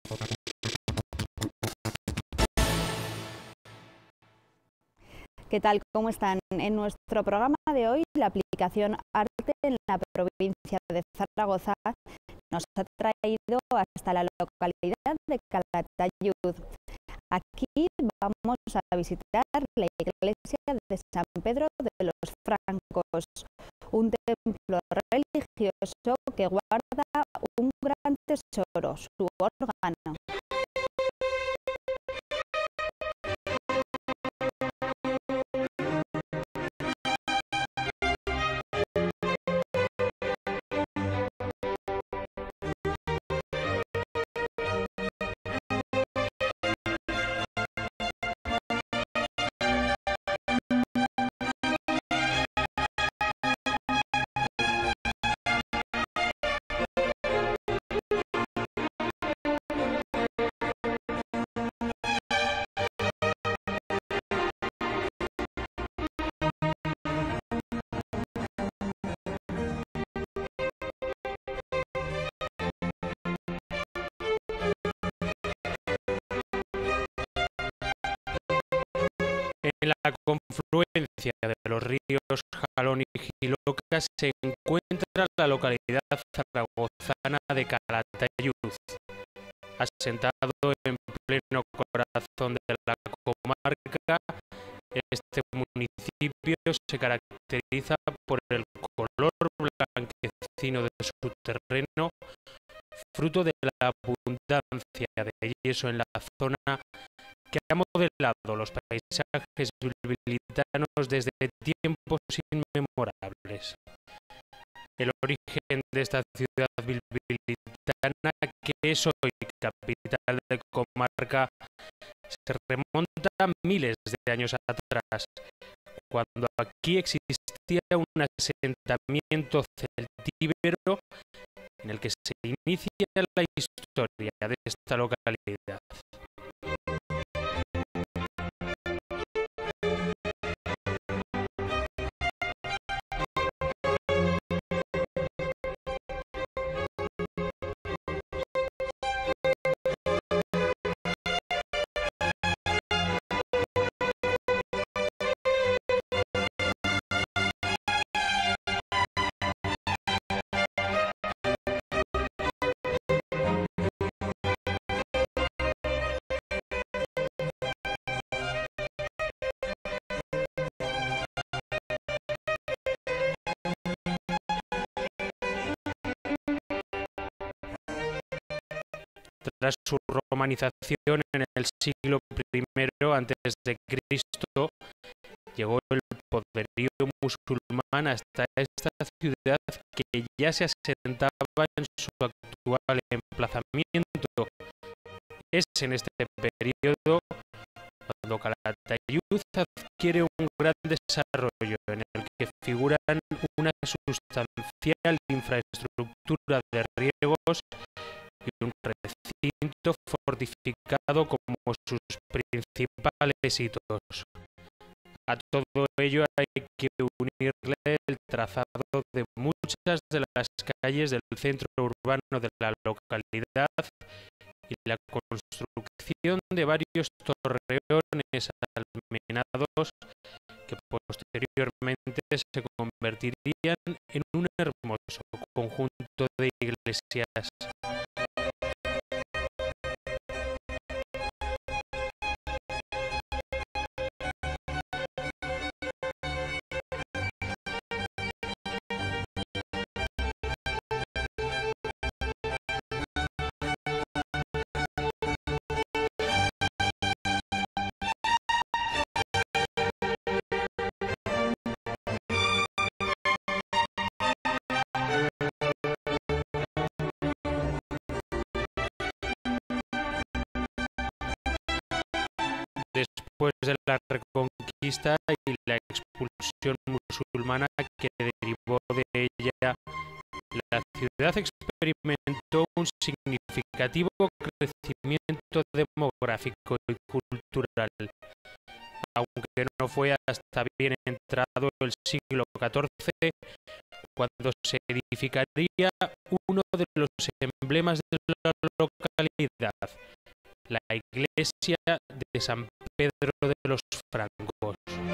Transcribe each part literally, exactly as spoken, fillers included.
¿Qué tal? ¿Cómo están? En nuestro programa de hoy, la aplicación Arte en la provincia de Zaragoza nos ha traído hasta la localidad de Calatayud. Aquí vamos a visitar la iglesia de San Pedro de los Francos, un templo religioso que guarda un gran tesoro, su órgano. En la confluencia de los ríos Jalón y Jiloca se encuentra la localidad zaragozana de Calatayud, asentado en pleno corazón de la comarca. Este municipio se caracteriza por el color blanquecino de su terreno, fruto de la abundancia de yeso en la zona, que ha modelado los paisajes bilbilitanos desde tiempos inmemorables. El origen de esta ciudad bilbilitana, que es hoy capital de comarca, se remonta a miles de años atrás, cuando aquí existía un asentamiento celtíbero en el que se inicia la historia de esta localidad. Tras su romanización en el siglo primero antes de Cristo, llegó el poderío musulmán hasta esta ciudad, que ya se asentaba en su actual emplazamiento. Es en este periodo cuando Calatayud adquiere un gran desarrollo, en el que figuran una sustancial infraestructura de riegos y un recinto fortificado como sus principales hitos. A todo ello hay que unirle el trazado de muchas de las calles del centro urbano de la localidad y la construcción de varios torreones almenados que posteriormente se convertirían en un hermoso conjunto de iglesias. Después de la Reconquista y la expulsión musulmana que derivó de ella, la ciudad experimentó un significativo crecimiento demográfico y cultural, aunque no no fue hasta bien entrado el siglo catorce cuando se edificaría uno de los emblemas de la localidad, la iglesia de San Pedro de los Francos.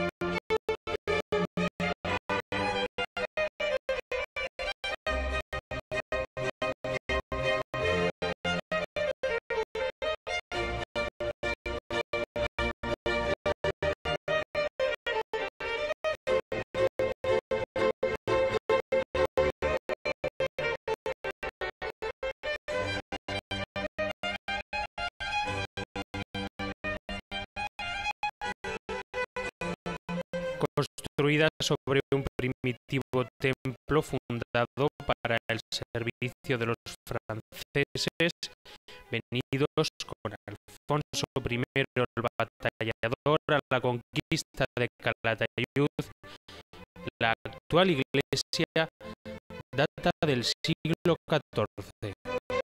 Construida sobre un primitivo templo fundado para el servicio de los franceses venidos con Alfonso primero el Batallador a la conquista de Calatayud, la actual iglesia data del siglo catorce.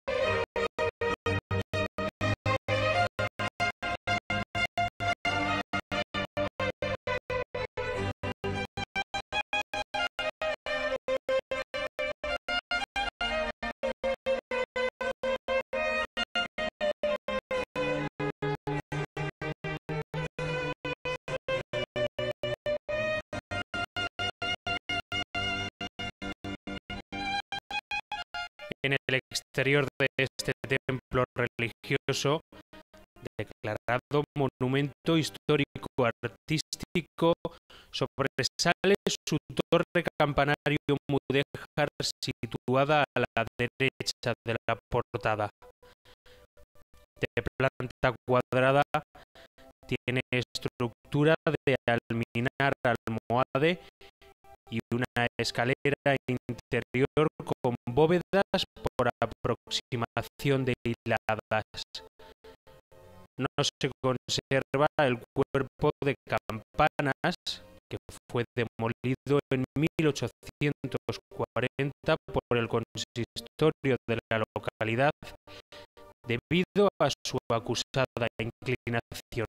En el exterior de este templo religioso, declarado monumento histórico artístico, sobresale su torre campanario mudéjar situada a la derecha de la portada. De planta cuadrada, tiene estructura de alminar almohade y una escalera interior con bóvedas por aproximación de hiladas. No se conserva el cuerpo de campanas, que fue demolido en mil ochocientos cuarenta por el consistorio de la localidad debido a su acusada inclinación.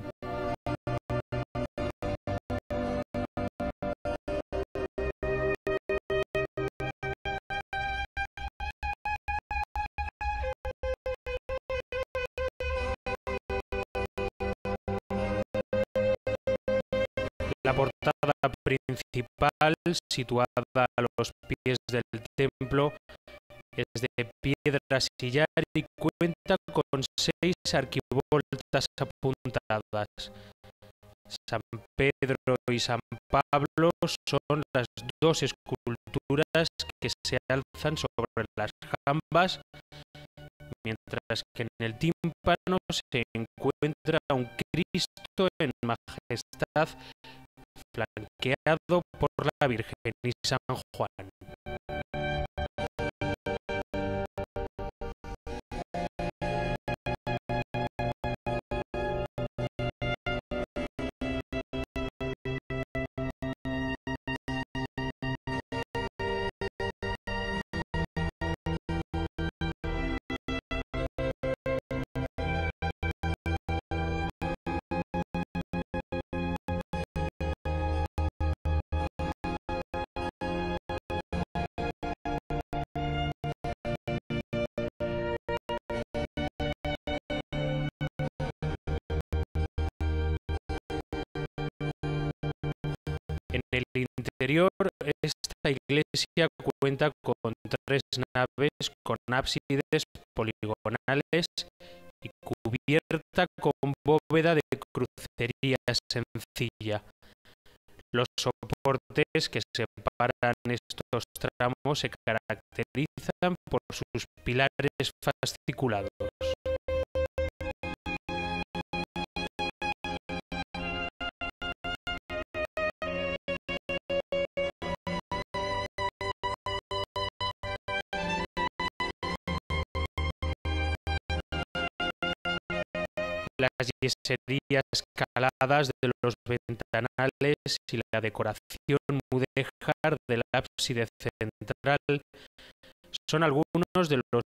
La portada principal, situada a los pies del templo, es de piedra sillar y cuenta con seis arquivoltas apuntadas. San Pedro y San Pablo son las dos esculturas que se alzan sobre las jambas, mientras que en el tímpano se encuentra un Cristo en majestad flanqueado por la Virgen y San Juan. En el interior, esta iglesia cuenta con tres naves con ábsides poligonales y cubierta con bóveda de crucería sencilla. Los soportes que separan estos tramos se caracterizan por sus pilares fasciculados. Las yeserías caladas de los ventanales y la decoración mudéjar del ábside central son algunos de los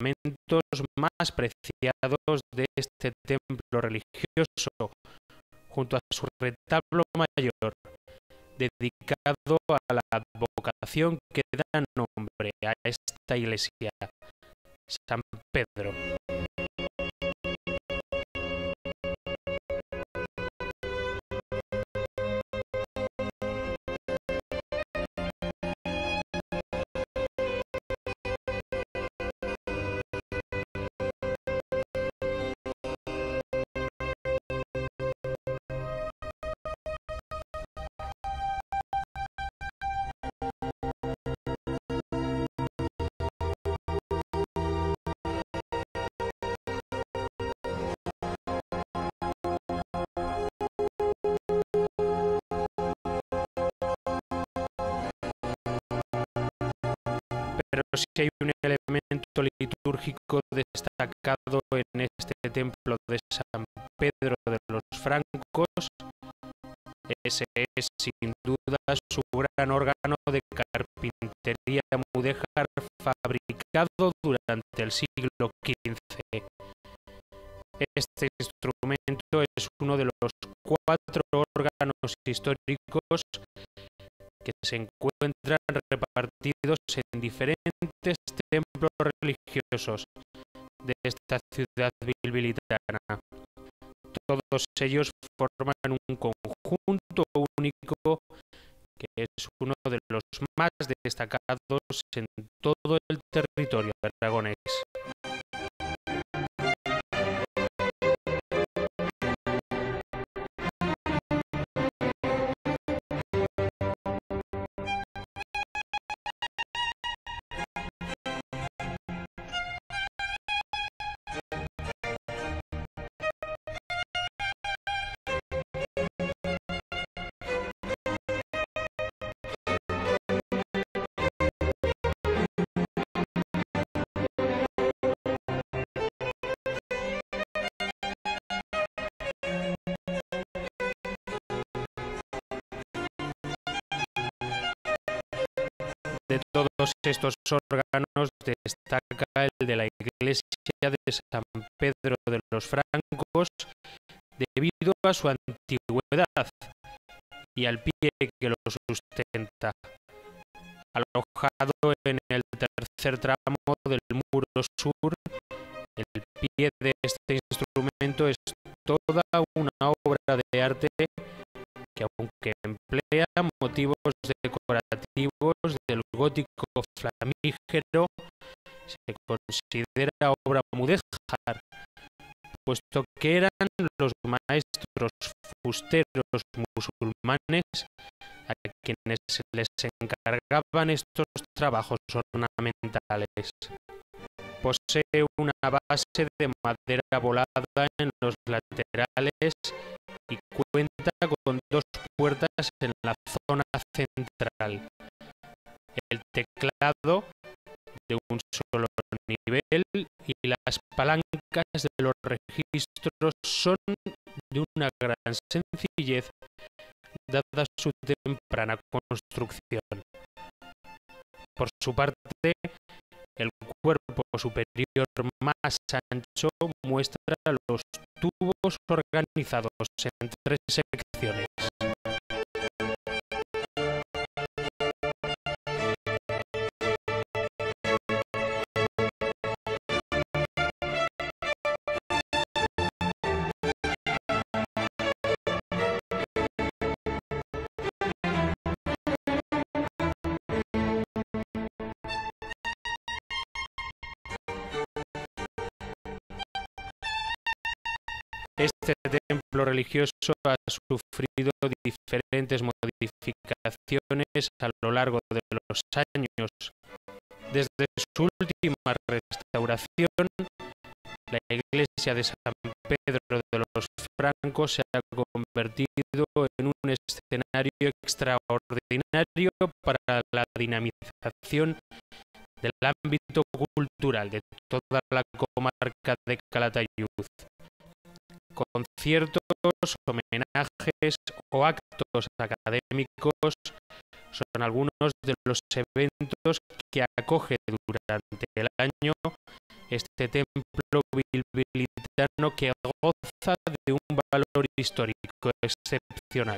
ornamentos más preciados de este templo religioso, junto a su retablo mayor, dedicado a la advocación que da nombre a esta iglesia, San Pedro. Pero si hay un elemento litúrgico destacado en este templo de San Pedro de los Francos, ese es sin duda su gran órgano de carpintería mudéjar fabricado durante el siglo quince. Este instrumento es uno de los cuatro órganos históricos que se encuentran repartidos en diferentes templos religiosos de esta ciudad bilbilitana. Todos ellos forman un conjunto único que es uno de los más destacados en todo el territorio aragonés. De todos estos órganos destaca el de la iglesia de San Pedro de los Francos debido a su antigüedad y al pie que lo sustenta. Alojado en el tercer tramo del muro sur, el pie de este instrumento es toda una obra de arte que, aunque emplea motivos decorativos del gótico flamígero, se considera obra mudéjar, puesto que eran los maestros fusteros musulmanes a quienes se les encargaban estos trabajos ornamentales. Posee una base de madera volada en los laterales y cuenta con dos puertas en la zona central. El teclado, de un solo nivel, y las palancas de los registros son de una gran sencillez, dada su temprana construcción. Por su parte, el cuerpo superior más ancho muestra los tubos organizados en tres secciones. Este templo religioso ha sufrido diferentes modificaciones a lo largo de los años. Desde su última restauración, la iglesia de San Pedro de los Francos se ha convertido en un escenario extraordinario para la dinamización del ámbito cultural de toda la comarca de Calatayud. Conciertos, homenajes o actos académicos son algunos de los eventos que acoge durante el año este templo bilbilitano, que goza de un valor histórico excepcional.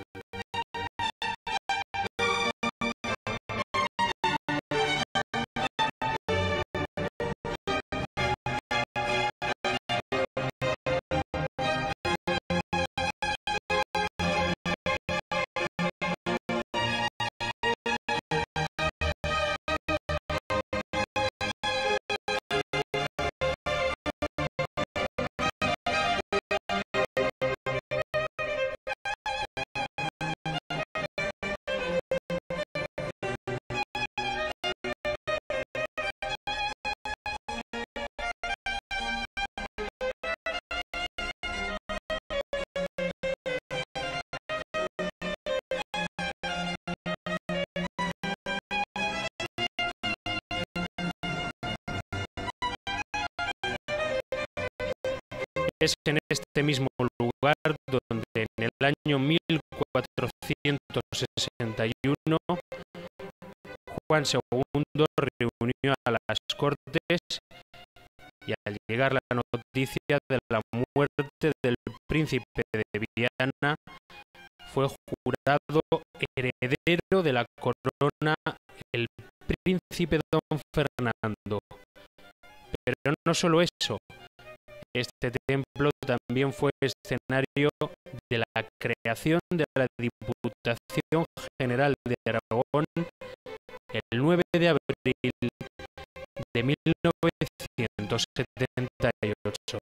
Es en este mismo lugar donde en el año mil cuatrocientos sesenta y uno Juan segundo reunió a las Cortes y al llegar la noticia de la muerte del príncipe de Viana fue jurado heredero de la corona el príncipe don Fernando. Pero no solo eso. Este templo también fue escenario de la creación de la Diputación General de Aragón el nueve de abril de mil novecientos setenta y ocho.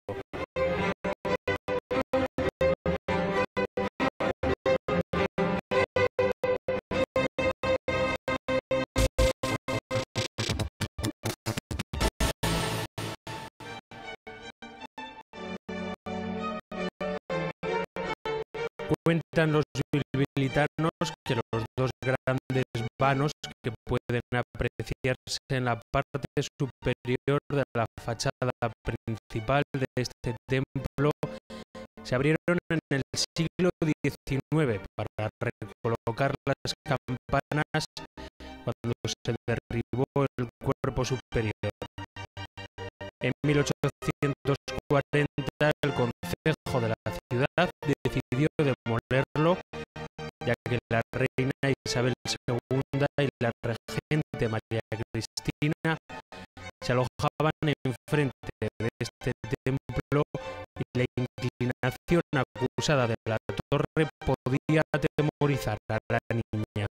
Cuentan los bilbilitanos que los dos grandes vanos que pueden apreciarse en la parte superior de la fachada principal de este templo se abrieron en el siglo diecinueve para recolocar las campanas cuando se derribó el cuerpo superior. En mil ochocientos cuarenta el concejo de la ciudad decidió demolerlo, ya que la reina Isabel segunda y la regente María Cristina se alojaban enfrente de este templo y la inclinación acusada de la torre podía atemorizar a la niña.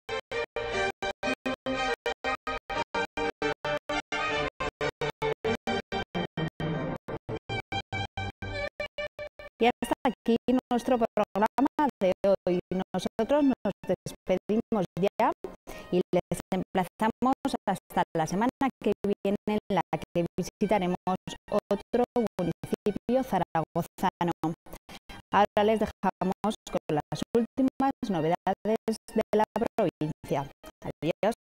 Y hasta aquí nuestro programa de hoy. Nosotros nos despedimos ya y les emplazamos hasta la semana que viene, en la que visitaremos otro municipio zaragozano. Ahora les dejamos con las últimas novedades de la provincia. Adiós.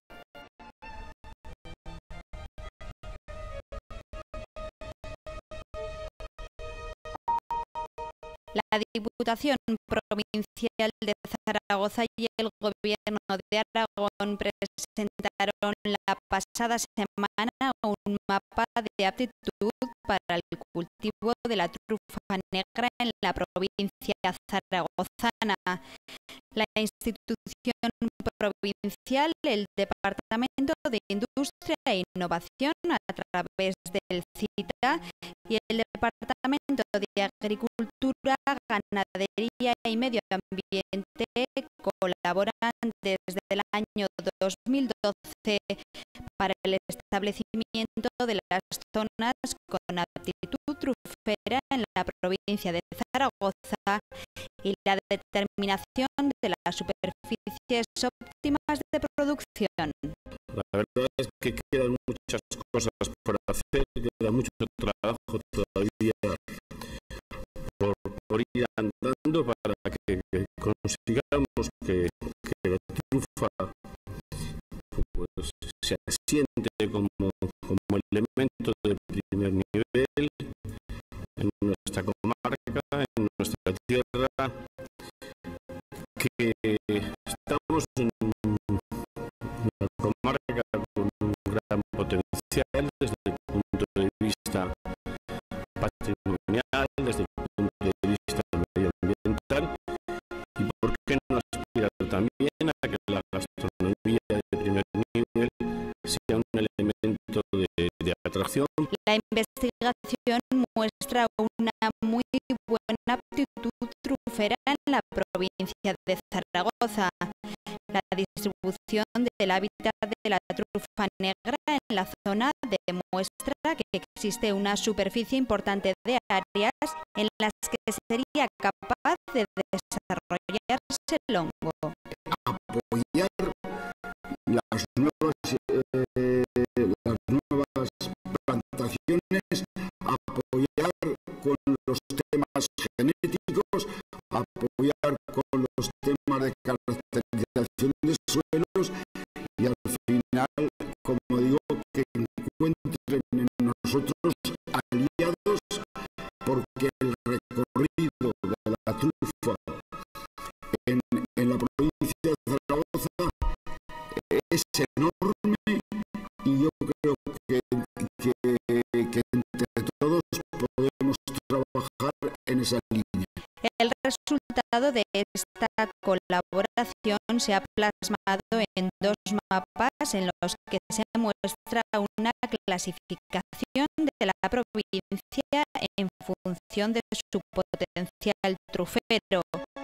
La Diputación Provincial de Zaragoza y el Gobierno de Aragón presentaron la pasada semana un mapa de aptitud para el cultivo de la trufa negra en la provincia zaragozana. La institución provincial, el Departamento de Industria e Innovación a través del CITA y el Departamento de Agricultura, Ganadería y Medio Ambiente colaboran desde el año dos mil doce para el establecimiento de las zonas con aptitud trufera en la provincia de Zaragoza y la determinación de las superficies óptimas de producción. La verdad es que quedan muchas cosas por hacer, queda mucho trabajo todavía por, por ir andando para que, que consigamos que, que la trufa pues, se asiente como, como elemento de primer nivel en nuestra comarca, en nuestra tierra, que estamos en una comarca con un gran potencial desde el punto de vista patrimonial, desde el punto de vista del medio atracción. La investigación muestra una muy buena aptitud trufera en la provincia de Zaragoza. La distribución del hábitat de la trufa negra en la zona demuestra que existe una superficie importante de áreas en las que sería capaz de desarrollarse el hongo. Apoyar las nuevas, eh, las nuevas plantaciones, apoyar con los temas genéticos, apoyar con los temas de caracterización de suelos y al final, como digo, que encuentren en nosotros aliados, porque el recorrido de la trufa en, en la provincia de Zaragoza es enorme y yo creo que, que, que entre todos podemos trabajar en esa línea. El resultado de esta colaboración se ha plasmado en dos mapas en los que se muestra una clasificación de la provincia en función de su potencial trufero.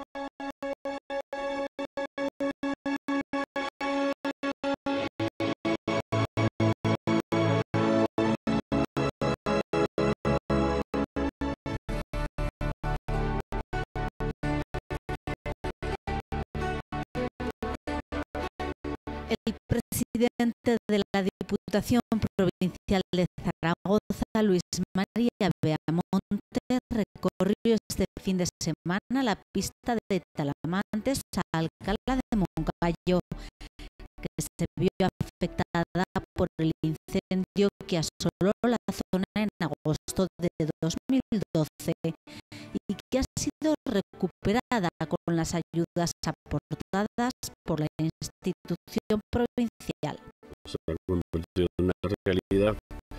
El presidente de la Diputación Provincial de Zaragoza, Luis María Beamonte, recorrió este fin de semana la pista de Talamantes a Alcalá de Moncayo, que se vio afectada por el incendio que asoló la zona en agosto de dos mil doce y que ha sido recuperada con las ayudas aportadas por la institución provincial. Se ha convertido en una realidad,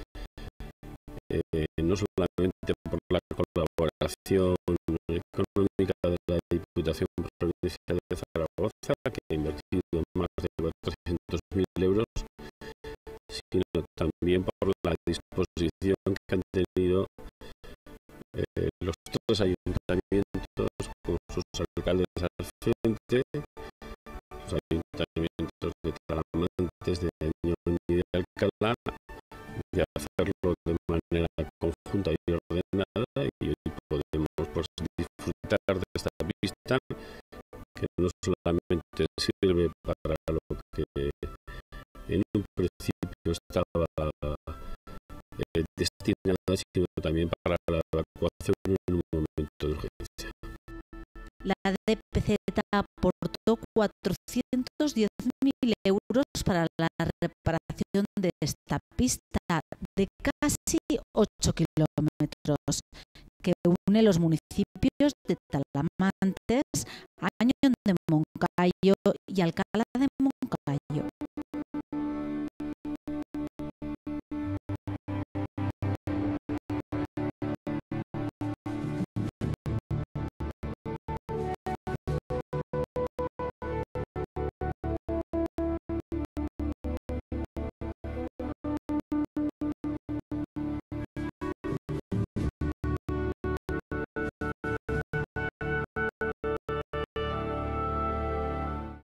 eh, no solamente por la colaboración económica de la Diputación Provincial de Zaragoza, que ha invertido más de cuatrocientos mil euros, sino también por la disposición que han tenido eh, los tres ayuntamientos con sus alcaldes al frente, los ayuntamientos de Talamantes, de Añón y de Alcalá, de hacerlo de manera conjunta y ordenada, y hoy podemos pues, disfrutar de esta pista que no solamente sirve para lo que en un principio estaba eh, destinada, sino también para la evacuación en un momento de urgencia. La D P Z aportó cuatrocientos diez mil euros para la reparación de esta pista de casi ocho kilómetros, que une los municipios de Talamantes, Añón de Moncayo y Alcalá